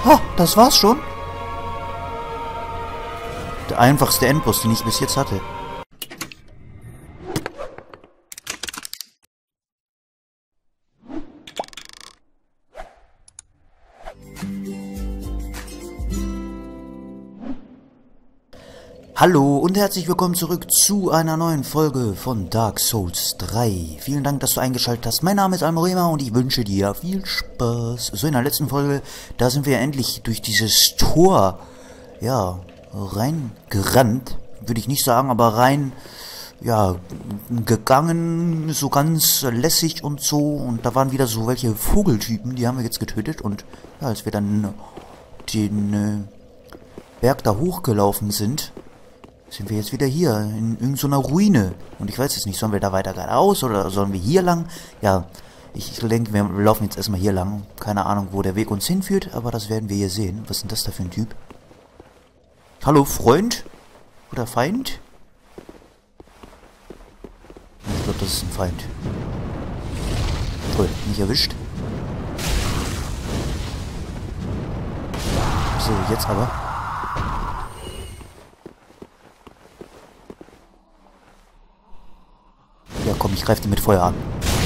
Ha, das war's schon. Der einfachste Endboss, den ich bis jetzt hatte. Hallo und herzlich willkommen zurück zu einer neuen Folge von Dark Souls 3. Vielen Dank, dass du eingeschaltet hast. Mein Name ist Almorema und ich wünsche dir viel Spaß. So, in der letzten Folge, da sind wir endlich durch dieses Tor, ja, reingerannt. Würde ich nicht sagen, aber rein, ja, gegangen, so ganz lässig und so. Und da waren wieder so welche Vogeltypen, die haben wir jetzt getötet. Und ja, als wir dann den Berg da hochgelaufen sind wir jetzt wieder hier, in irgendeiner Ruine. Und ich weiß jetzt nicht, sollen wir da weiter geradeaus oder sollen wir hier lang? Ja, ich denke, wir laufen jetzt erstmal hier lang. Keine Ahnung, wo der Weg uns hinführt, aber das werden wir hier sehen. Was ist denn das da für ein Typ? Hallo, Freund? Oder Feind? Ich glaube, das ist ein Feind. Toll, nicht erwischt. So, jetzt aber. Ja, komm, ich greife die mit Feuer an.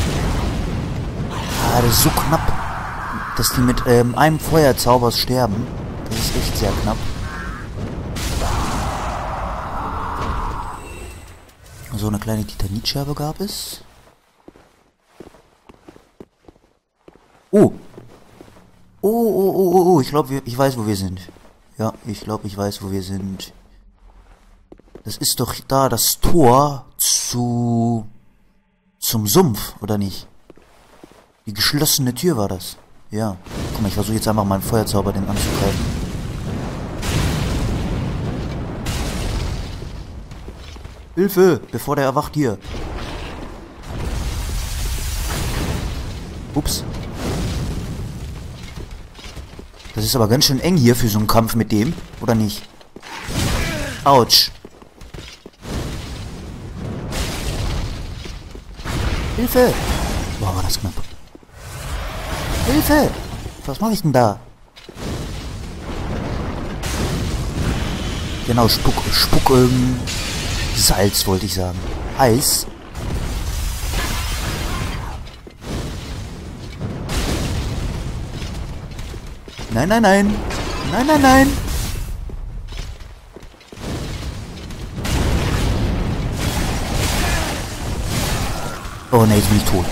Ah, das ist so knapp, dass die mit einem Feuerzauber sterben. Das ist echt sehr knapp. So eine kleine Titanitscherbe gab es. Oh! Oh, ich glaube, ich weiß, wo wir sind. Ja, ich glaube, ich weiß, wo wir sind. Das ist doch da das Tor zum Sumpf, oder nicht? Die geschlossene Tür war das. Ja. Guck mal, ich versuche jetzt einfach mal einen Feuerzauber den anzugreifen. Hilfe! Bevor der erwacht hier. Ups. Das ist aber ganz schön eng hier für so einen Kampf mit dem, oder nicht? Autsch. Hilfe! Boah, war das knapp. Hilfe! Was mache ich denn da? Genau, Spuck, Salz wollte ich sagen. Eis. Nein, nein, nein. Nein, nein, nein. Oh ne, jetzt bin ich tot.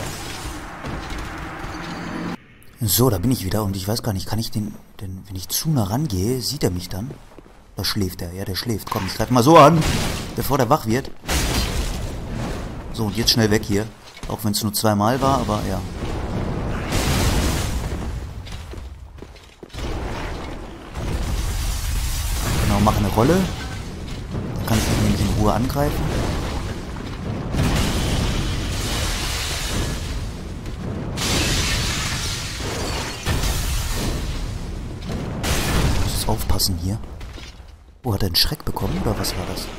So, da bin ich wieder und ich weiß gar nicht, kann ich den, denn wenn ich zu nah rangehe, sieht er mich dann? Da schläft er, ja, der schläft. Komm, ich greife mal so an, bevor der wach wird. So, und jetzt schnell weg hier. Auch wenn es nur zweimal war, aber ja. Genau, mach eine Rolle. Dann kann ich ihn nämlich in Ruhe angreifen. Aufpassen hier. Oh, hat er einen Schreck bekommen oder was war das?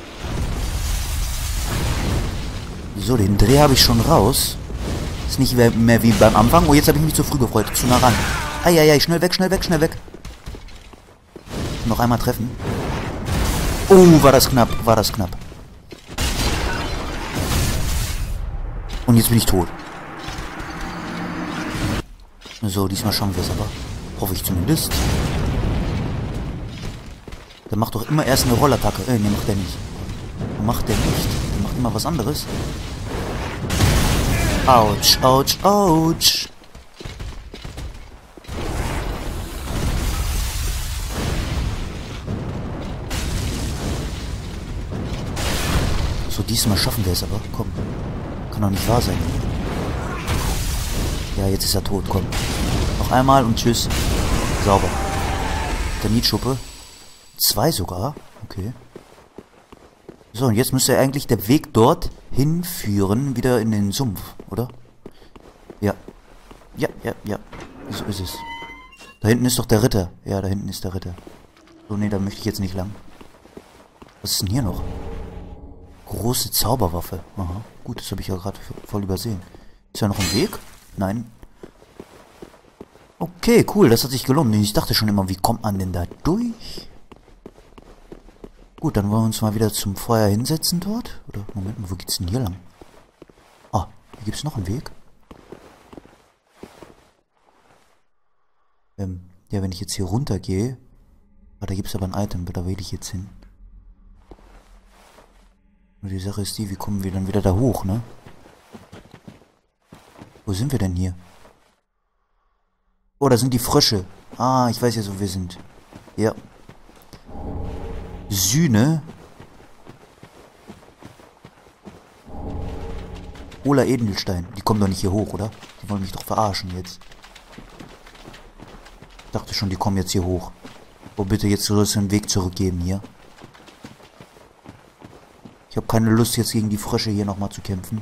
So, den Dreh habe ich schon raus. Ist nicht mehr wie beim Anfang. Oh, jetzt habe ich mich zu früh gefreut. Zu nah ran. Eieiei, schnell weg, schnell weg, schnell weg. Noch einmal treffen. Oh, war das knapp, war das knapp. Und jetzt bin ich tot. So, diesmal schauen wir es aber. Hoffe ich zumindest. Der macht doch immer erst eine Rollattacke. Ne, macht der nicht. Macht der nicht. Der macht immer was anderes. Autsch, autsch, autsch. So, diesmal schaffen wir es aber. Komm. Kann doch nicht wahr sein. Ja, jetzt ist er tot. Komm. Noch einmal und tschüss. Sauber. Der Nietschuppe. 2 sogar. Okay. So, und jetzt müsste eigentlich der Weg dort hinführen, wieder in den Sumpf, oder? Ja. Ja. So ist es. Da hinten ist doch der Ritter. Ja, da hinten ist der Ritter. So, nee, da möchte ich jetzt nicht lang. Was ist denn hier noch? Große Zauberwaffe. Aha. Gut, das habe ich ja gerade voll übersehen. Ist ja noch ein Weg? Nein. Okay, cool, das hat sich gelohnt. Ich dachte schon immer, wie kommt man denn da durch? Gut, dann wollen wir uns mal wieder zum Feuer hinsetzen dort. Oder, Moment mal, wo geht's denn hier lang? Ah, hier gibt's noch einen Weg. Ja, wenn ich jetzt hier runter gehe. Ah, da gibt's aber ein Item, da will ich jetzt hin. Nur die Sache ist die, wie kommen wir dann wieder da hoch, ne? Wo sind wir denn hier? Oh, da sind die Frösche. Ah, ich weiß jetzt, wo wir sind. Ja. Sühne. Ola Edelstein. Die kommen doch nicht hier hoch, oder? Die wollen mich doch verarschen jetzt. Ich dachte schon, die kommen jetzt hier hoch. Oh, bitte, jetzt soll es einen Weg zurückgeben hier. Ich habe keine Lust, jetzt gegen die Frösche hier nochmal zu kämpfen.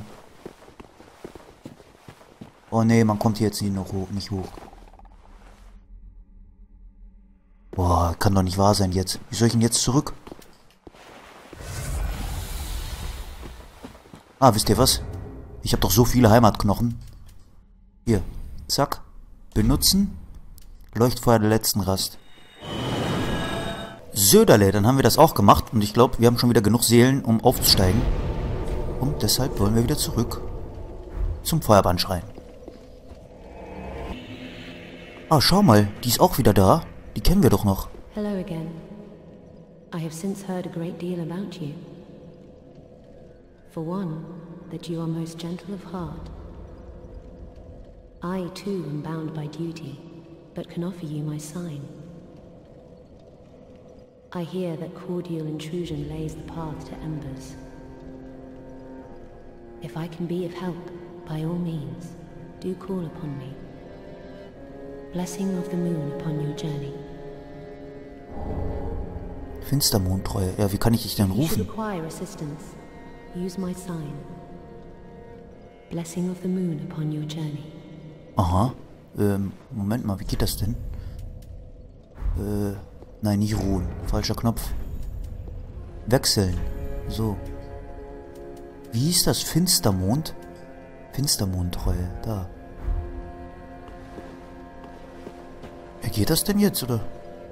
Oh nee, man kommt hier jetzt nicht hoch. Boah, kann doch nicht wahr sein jetzt. Wie soll ich denn jetzt zurück? Ah, wisst ihr was? Ich habe doch so viele Heimatknochen. Hier, zack. Benutzen. Leuchtfeuer der letzten Rast. Söderle, dann haben wir das auch gemacht. Und ich glaube, wir haben schon wieder genug Seelen, um aufzusteigen. Und deshalb wollen wir wieder zurück zum Feuerbahnschrein. Ah, schau mal, die ist auch wieder da. Die kennen wir doch noch. Hello again. I have since heard a great deal about you. For one, that you are most gentle of heart. I too am bound by duty, but can offer you my sign. I hear that cordial intrusion lays the path to embers. If I can be of help, by all means, do call upon me. Blessing of the moon upon your journey. Finstermondtreue. Ja, wie kann ich dich denn If you should rufen? require assistance, use my sign. Blessing of the moon upon your journey. Aha. Moment mal, wie geht das denn? Nein, nicht ruhen. Falscher Knopf. Wechseln. So. Wie hieß das? Finstermond? Finstermondtreue. Da. Geht das denn jetzt, oder?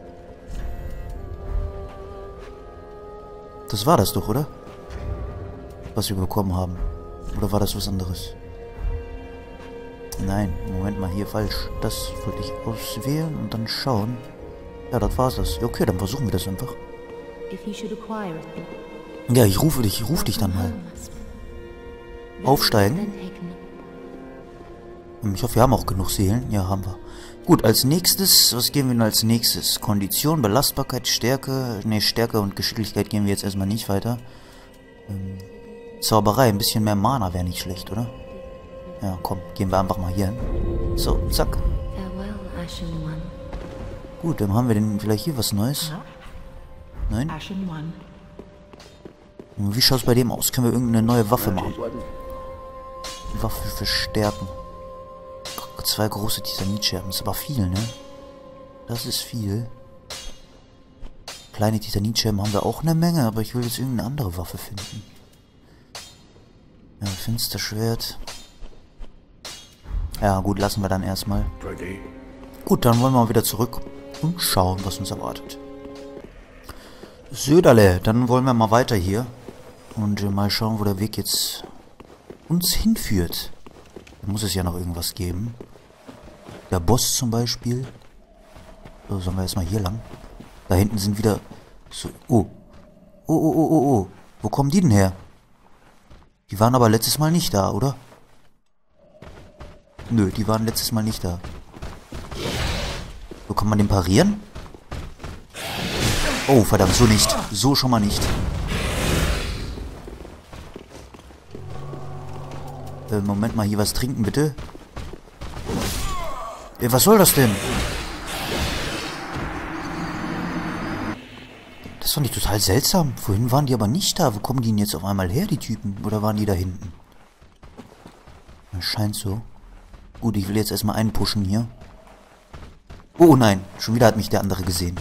Das war das doch, oder? Was wir bekommen haben. Oder war das was anderes? Nein, Moment mal, hier falsch. Das wollte ich auswählen und dann schauen. Ja, das war's das. Ja, okay, dann versuchen wir das einfach. If you should acquire it, Ja, ich rufe dich dann mal. Aufsteigen. Ich hoffe, wir haben auch genug Seelen. Ja, haben wir. Gut, als nächstes, was gehen wir denn als nächstes? Kondition, Belastbarkeit, Stärke. Ne, Stärke und Geschicklichkeit gehen wir jetzt erstmal nicht weiter. Zauberei, ein bisschen mehr Mana wäre nicht schlecht, oder? Ja, komm, gehen wir einfach mal hier hin. So, zack. farewell, Ashen One. Gut, dann haben wir denn vielleicht hier was Neues. Nein? Ashen One. Und wie schaut es bei dem aus? Können wir irgendeine neue Waffe machen? Waffe verstärken. 2 große Titanitscherben. Das ist aber viel, ne? Das ist viel. Kleine Titanitscherben haben wir auch eine Menge, aber ich will jetzt irgendeine andere Waffe finden. Ja, Finsterschwert. Ja, gut, lassen wir dann erstmal. Gut, dann wollen wir mal wieder zurück und schauen, was uns erwartet. Söderle, dann wollen wir mal weiter hier. Und mal schauen, wo der Weg jetzt uns hinführt. Da muss es ja noch irgendwas geben. Der Boss zum Beispiel. So, sollen wir erstmal hier lang. Da hinten sind wieder... So, oh. Oh. Wo kommen die denn her? Die waren aber letztes Mal nicht da, oder? Nö, die waren letztes Mal nicht da. So, kann man den parieren? Oh, verdammt, so nicht. So schon mal nicht. Moment mal, hier was trinken, bitte. Was soll das denn? Das fand ich total seltsam. Vorhin waren die aber nicht da. Wo kommen die denn jetzt auf einmal her, die Typen? Oder waren die da hinten? Das scheint so. Gut, ich will jetzt erstmal einen pushen hier. Oh nein, schon wieder hat mich der andere gesehen.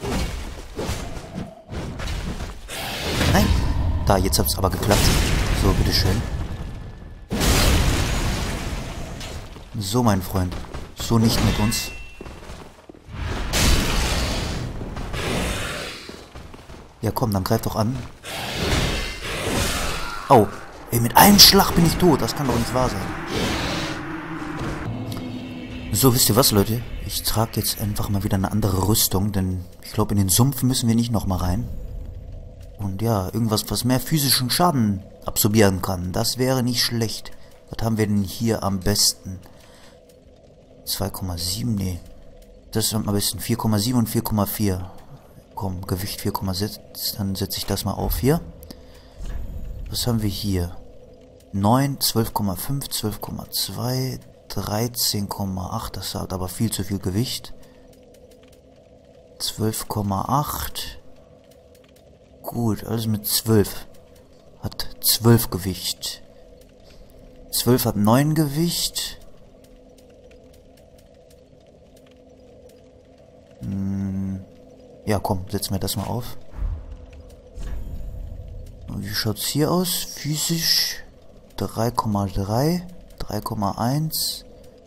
Nein. Da, jetzt hat's aber geklappt. So, bitteschön. So, mein Freund. So nicht mit uns. Ja, komm, dann greif doch an. Oh, ey, mit einem Schlag bin ich tot. Das kann doch nicht wahr sein. So, wisst ihr was, Leute? Ich trage jetzt einfach mal wieder eine andere Rüstung, denn ich glaube, in den Sumpf müssen wir nicht nochmal rein. Und ja, irgendwas, was mehr physischen Schaden absorbieren kann. Das wäre nicht schlecht. Was haben wir denn hier am besten? 2,7, nee. Das ist am besten 4,7 und 4,4. Komm, Gewicht 4,6. Dann setze ich das mal auf hier. Was haben wir hier? 9, 12,5, 12,2, 13,8. Das hat aber viel zu viel Gewicht. 12,8. Gut, alles mit 12. Hat 12 Gewicht. 12 hat 9 Gewicht. Ja, komm, setzen wir das mal auf. Und wie schaut's hier aus? Physisch 3,3, 3,1.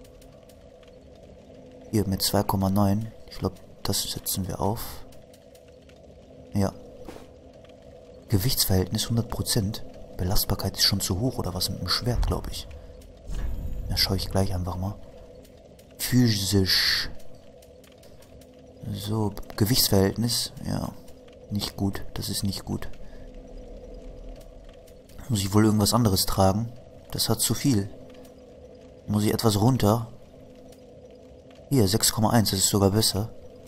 Hier mit 2,9. Ich glaube, das setzen wir auf. Ja. Gewichtsverhältnis 100%. Belastbarkeit ist schon zu hoch oder was mit dem Schwert, glaube ich. Da schaue ich gleich einfach mal. Physisch. So, Gewichtsverhältnis. Ja, nicht gut. Das ist nicht gut. Muss ich wohl irgendwas anderes tragen? Das hat zu viel. Muss ich etwas runter? Hier, 6,1. Das ist sogar besser.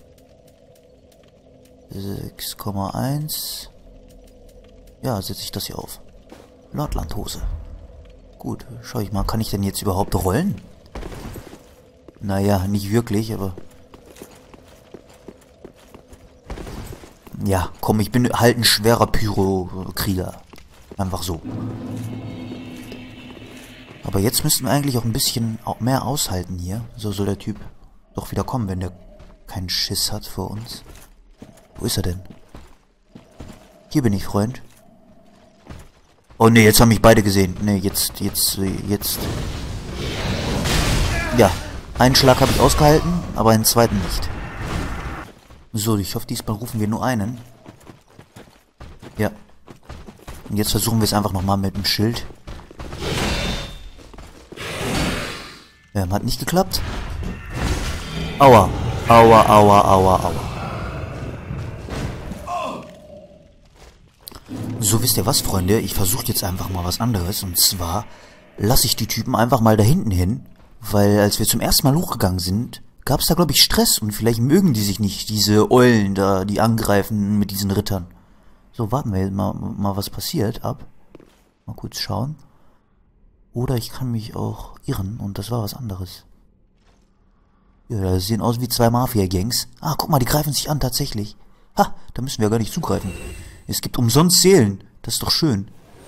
6,1. Ja, setze ich das hier auf. Nordlandhose. Gut, schau ich mal. Kann ich denn jetzt überhaupt rollen? Naja, nicht wirklich, aber... Ja, komm, ich bin halt ein schwerer Pyro-Krieger. Einfach so. Aber jetzt müssten wir eigentlich auch ein bisschen mehr aushalten hier. So soll der Typ doch wieder kommen, wenn der keinen Schiss hat vor uns. Wo ist er denn? Hier bin ich, Freund. Oh ne, jetzt haben mich beide gesehen. Ne, jetzt. Ja, einen Schlag habe ich ausgehalten, aber einen zweiten nicht. So, ich hoffe, diesmal rufen wir nur einen. Ja. Und jetzt versuchen wir es einfach nochmal mit dem Schild. Hat nicht geklappt. Aua. Aua, aua, aua, aua. So, wisst ihr was, Freunde? Ich versuche jetzt einfach mal was anderes. Und zwar lasse ich die Typen einfach mal da hinten hin. Weil als wir zum ersten Mal hochgegangen sind, gab es da, glaube ich, Stress. Und vielleicht mögen die sich nicht, diese Eulen da, die angreifen mit diesen Rittern. So, warten wir mal was passiert ab. Mal kurz schauen. Oder ich kann mich auch irren und das war was anderes. Ja, das sehen aus wie zwei Mafia-Gangs. Ah, guck mal, die greifen sich an, tatsächlich. Ha, da müssen wir gar nicht zugreifen. Es gibt umsonst Seelen. Das ist doch schön.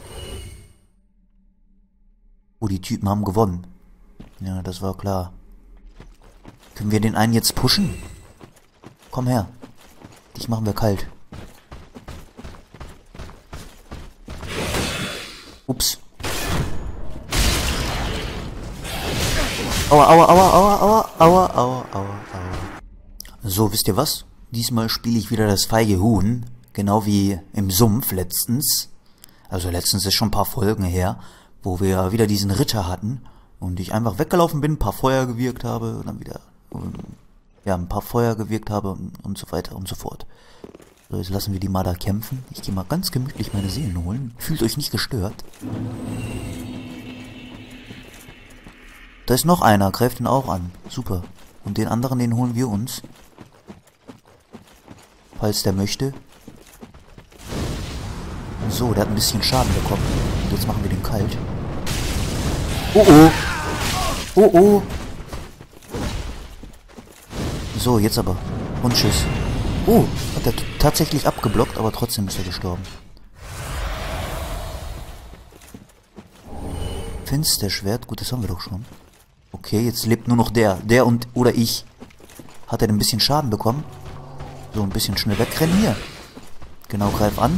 Oh, die Typen haben gewonnen. Ja, das war klar. Können wir den einen jetzt pushen? Komm her. Dich machen wir kalt. Ups. Aua, aua, aua, aua, aua, aua, aua, aua. So, wisst ihr was? Diesmal spiele ich wieder das feige Huhn. Genau wie im Sumpf letztens. Also letztens ist schon ein paar Folgen her, wo wir wieder diesen Ritter hatten. Und ich einfach weggelaufen bin, ein paar Feuer gewirkt habe. Und dann wieder, ja, ein paar Feuer gewirkt habe und so weiter und so fort. So, jetzt lassen wir die mal da kämpfen. Ich gehe mal ganz gemütlich meine Seelen holen. Fühlt euch nicht gestört. Da ist noch einer, greift ihn auch an. Super. Und den anderen, den holen wir uns. Falls der möchte. So, der hat ein bisschen Schaden bekommen. Und jetzt machen wir den kalt. Oh oh. Oh oh. So, jetzt aber. Und tschüss. Oh, hat er tatsächlich abgeblockt, aber trotzdem ist er gestorben. Finsterschwert, gut, das haben wir doch schon. Okay, jetzt lebt nur noch der. Der und oder ich. Hat er ein bisschen Schaden bekommen? So, ein bisschen schnell wegrennen hier. Genau, greif an.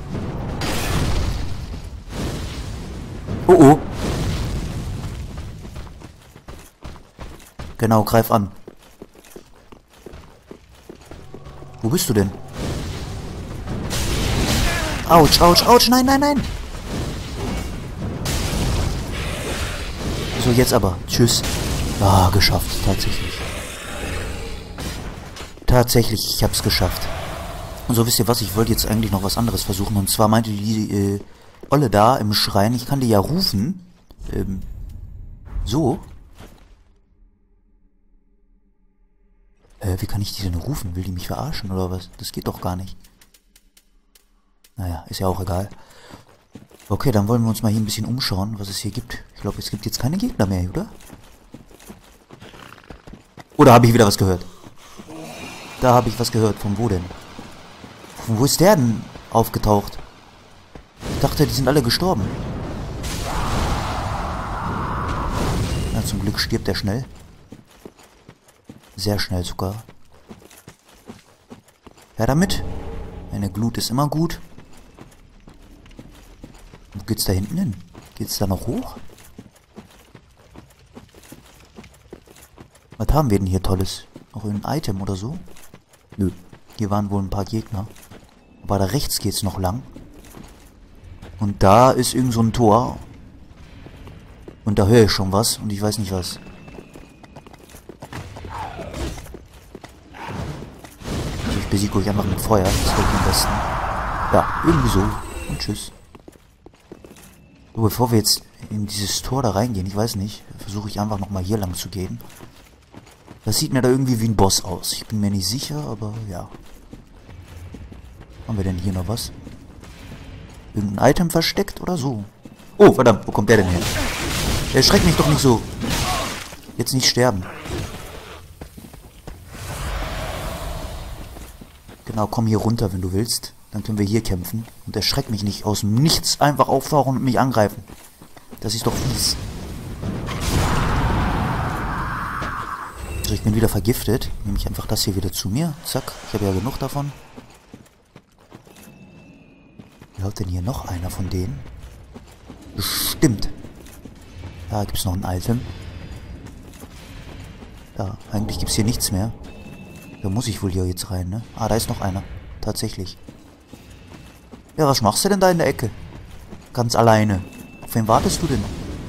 Oh oh. Genau, greif an. Wo bist du denn? Autsch, autsch, autsch. Nein, nein, nein. So, jetzt aber. Tschüss. Ah, geschafft. Tatsächlich. Tatsächlich, ich hab's geschafft. Und so, wisst ihr was? Ich wollte jetzt eigentlich noch was anderes versuchen. Und zwar meinte die Olle da im Schrein, ich kann die ja rufen. So. Wie kann ich die denn rufen? Will die mich verarschen oder was? Das geht doch gar nicht. Naja, ist ja auch egal. Okay, dann wollen wir uns mal hier ein bisschen umschauen, was es hier gibt. Ich glaube, es gibt jetzt keine Gegner mehr, oder? Oder habe ich wieder was gehört? Da habe ich was gehört. Von wo denn? Von wo ist der denn aufgetaucht? Ich dachte, die sind alle gestorben. Na, zum Glück stirbt er schnell. Sehr schnell sogar. Ja, damit. Eine Glut ist immer gut. Wo geht's da hinten hin? Geht's da noch hoch? Was haben wir denn hier Tolles? Noch ein Item oder so? Nö. Hier waren wohl ein paar Gegner. Aber da rechts geht's noch lang. Und da ist irgend so ein Tor. Und da höre ich schon was. Und ich weiß nicht was. Also ich besiege euch einfach mit Feuer. Das wäre am besten. Ja, irgendwie so. Und tschüss. So, bevor wir jetzt in dieses Tor da reingehen, ich weiß nicht, versuche ich einfach nochmal hier lang zu gehen. Das sieht mir da irgendwie wie ein Boss aus. Ich bin mir nicht sicher, aber ja. Haben wir denn hier noch was? Irgendein Item versteckt oder so? Oh, verdammt, wo kommt der denn her? Der schreckt mich doch nicht so. Jetzt nicht sterben. Genau, komm hier runter, wenn du willst. Dann können wir hier kämpfen. Und erschreckt mich nicht aus dem Nichts einfach auftauchen und mich angreifen. Das ist doch fies. Also ich bin wieder vergiftet. Nehme ich einfach das hier wieder zu mir. Zack, ich habe ja genug davon. Laut denn hier noch einer von denen? Bestimmt. Da gibt es noch ein Item. Ja, eigentlich gibt es hier nichts mehr. Da muss ich wohl hier jetzt rein, ne? Ah, da ist noch einer. Tatsächlich. Ja, was machst du denn da in der Ecke? Ganz alleine. Auf wen wartest du denn?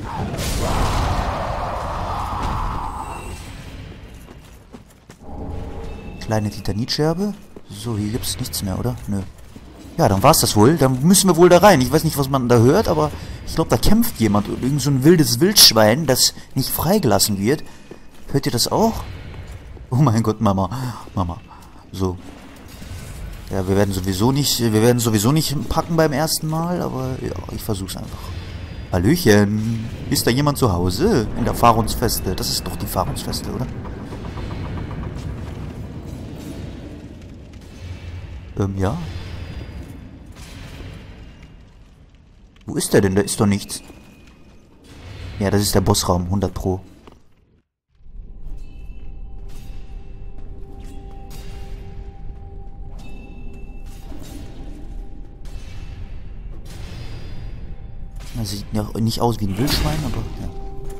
Kleine Titanitscherbe. So, hier gibt es nichts mehr, oder? Nö. Ja, dann war's das wohl. Dann müssen wir wohl da rein. Ich weiß nicht, was man da hört, aber ich glaube, da kämpft jemand. Irgend so ein wildes Wildschwein, das nicht freigelassen wird. Hört ihr das auch? Oh mein Gott, Mama. Mama. So. Ja, wir werden sowieso nicht packen beim ersten Mal, aber ja, ich versuch's einfach. Hallöchen. Ist da jemand zu Hause? In der Fahrungsfeste. Das ist doch die Fahrungsfeste, oder? Ja. Wo ist der denn? Da ist doch nichts. Ja, das ist der Bossraum. 100 Pro. Das sieht ja nicht aus wie ein Wildschwein, aber ja.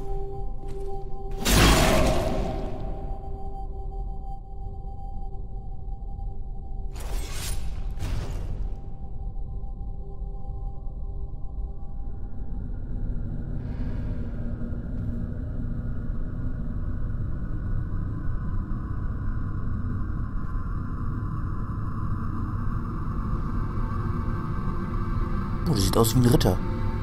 Oh, das sieht aus wie ein Ritter.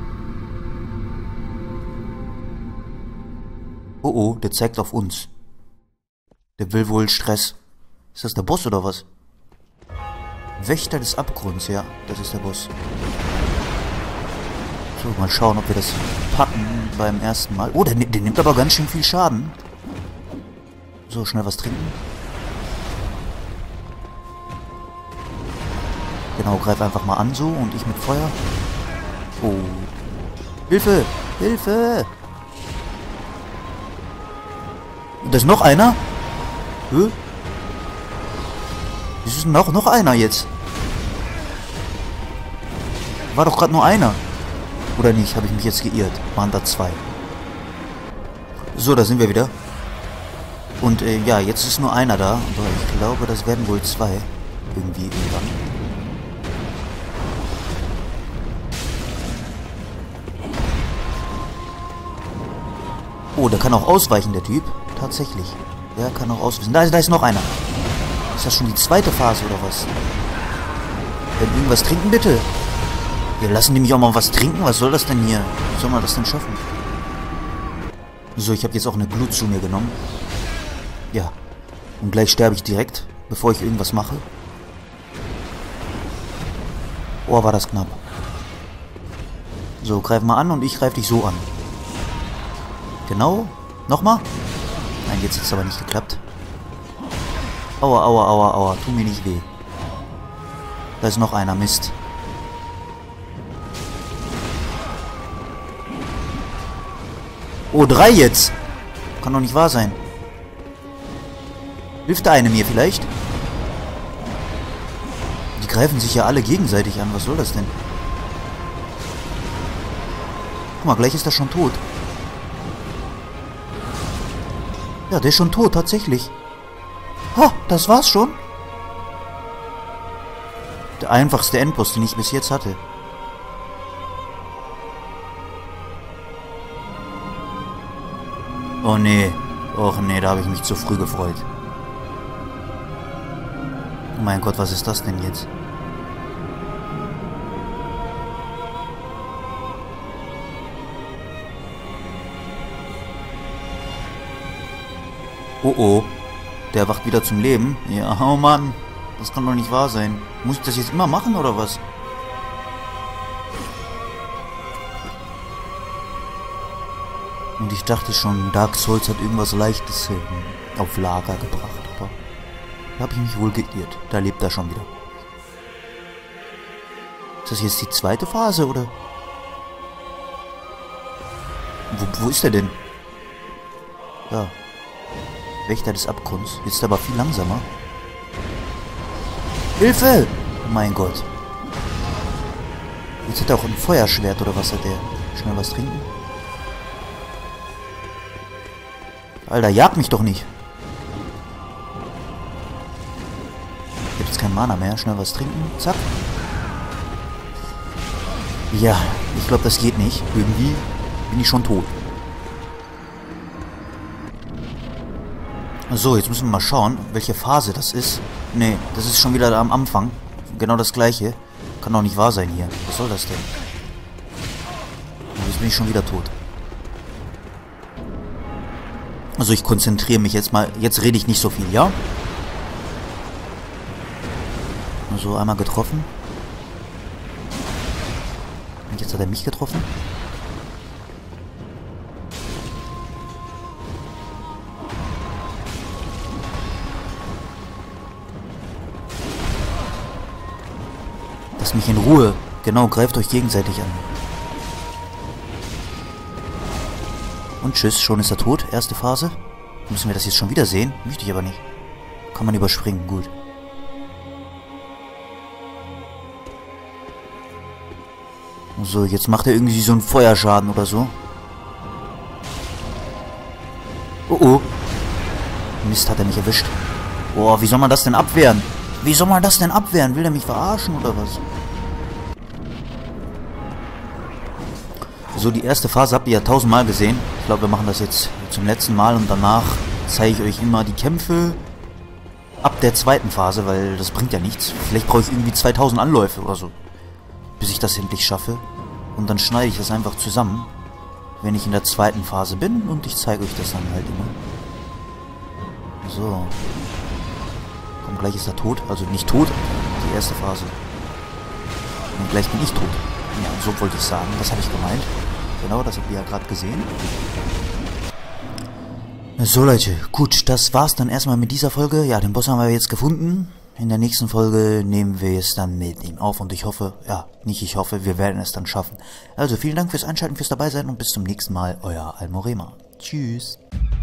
Oh oh, der zeigt auf uns. Der will wohl Stress. Ist das der Boss oder was? Wächter des Abgrunds, ja, das ist der Boss. So, mal schauen, ob wir das packen beim ersten Mal. Oh, der nimmt aber ganz schön viel Schaden. So, schnell was trinken. Genau, greif einfach mal an so und ich mit Feuer. Oh. Hilfe! Hilfe! Und da ist noch einer? Hä? Es ist noch einer jetzt. War doch gerade nur einer. Oder nicht? Habe ich mich jetzt geirrt? Waren da zwei. So, da sind wir wieder. Und ja, jetzt ist nur einer da. Aber ich glaube, das werden wohl zwei. Irgendwie irgendwann. Oh, der kann auch ausweichen, der Typ. Tatsächlich. Der kann auch ausweichen. Da ist noch einer. Ist das schon die zweite Phase oder was? Irgendwas trinken, bitte. Ja, lassen die mich auch mal was trinken? Was soll das denn hier? Wie soll man das denn schaffen? So, ich habe jetzt auch eine Glut zu mir genommen. Ja. Und gleich sterbe ich direkt, bevor ich irgendwas mache. Oh, war das knapp. So, greif mal an und ich greife dich so an. Genau. Nochmal? Nein, jetzt hat es aber nicht geklappt. Aua, aua, aua, aua. Tu mir nicht weh. Da ist noch einer. Mist. Oh, 3 jetzt. Kann doch nicht wahr sein. Hilft der eine mir vielleicht? Die greifen sich ja alle gegenseitig an. Was soll das denn? Guck mal, gleich ist er schon tot. Ja, der ist schon tot, tatsächlich. Ha, das war's schon. Der einfachste Endboss, den ich bis jetzt hatte. Oh nee. Och nee, da habe ich mich zu früh gefreut. Oh mein Gott, was ist das denn jetzt? Oh oh. Der wacht wieder zum Leben. Ja, oh Mann. Das kann doch nicht wahr sein. Muss ich das jetzt immer machen, oder was? Und ich dachte schon, Dark Souls hat irgendwas Leichtes auf Lager gebracht. Aber da habe ich mich wohl geirrt. Da lebt er schon wieder. Ist das jetzt die zweite Phase, oder? Wo ist er denn? Ja. Wächter des Abgrunds. Jetzt aber viel langsamer. Hilfe! Oh mein Gott. Jetzt hat er auch ein Feuerschwert, oder was hat der? Schnell was trinken. Alter, jag mich doch nicht. Ich hab jetzt kein Mana mehr. Schnell was trinken. Zack. Ja, ich glaube, das geht nicht. Irgendwie bin ich schon tot. So, jetzt müssen wir mal schauen, welche Phase das ist. Nee, das ist schon wieder am Anfang. Genau das gleiche. Kann doch nicht wahr sein hier. Was soll das denn? Jetzt bin ich schon wieder tot. Also ich konzentriere mich jetzt mal. Jetzt rede ich nicht so viel, ja? Also einmal getroffen. Und jetzt hat er mich getroffen. Lasst mich in Ruhe. Genau, greift euch gegenseitig an. Und tschüss, schon ist er tot. Erste Phase. Müssen wir das jetzt schon wieder sehen? Möchte ich aber nicht. Kann man überspringen, gut. So, jetzt macht er irgendwie so einen Feuerschaden oder so. Oh oh. Mist, hat er mich erwischt. Boah, wie soll man das denn abwehren? Wie soll man das denn abwehren? Will er mich verarschen oder was? So, die erste Phase habt ihr ja 1000-mal gesehen. Ich glaube, wir machen das jetzt zum letzten Mal und danach zeige ich euch immer die Kämpfe ab der zweiten Phase, weil das bringt ja nichts. Vielleicht brauche ich irgendwie 2000 Anläufe oder so, bis ich das endlich schaffe. Und dann schneide ich das einfach zusammen, wenn ich in der zweiten Phase bin und ich zeige euch das dann halt immer. So. Komm, gleich ist er tot. Also nicht tot, die erste Phase. Und gleich bin ich tot. Ja, so wollte ich sagen. Das habe ich gemeint. Genau, das habt ihr ja gerade gesehen. So Leute, gut, das war's dann erstmal mit dieser Folge. Ja, den Boss haben wir jetzt gefunden. In der nächsten Folge nehmen wir es dann mit ihm auf und ich hoffe, ja, nicht ich hoffe, wir werden es dann schaffen. Also vielen Dank fürs Einschalten, fürs Dabeisein und bis zum nächsten Mal, euer Almorema. Tschüss.